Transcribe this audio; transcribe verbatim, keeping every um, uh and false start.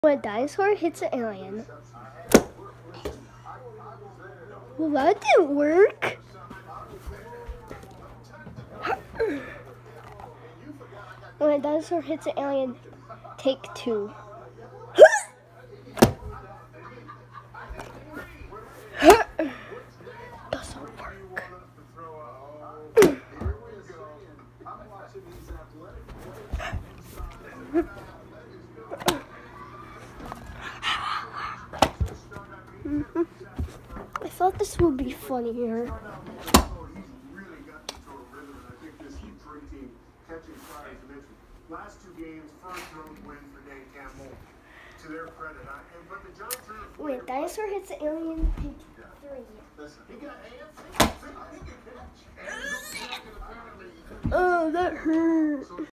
When a dinosaur hits an alien. Well, that didn't work. When a dinosaur hits an alien, take two. Doesn't work. Mm-hmm. I thought this would be funnier. Last two games, first road win for Dave Campbell. To their credit, I, and but the John Turner. Wait, dinosaur hits the alien. Take three. Listen, he got hands. He can catch. Oh, that hurt.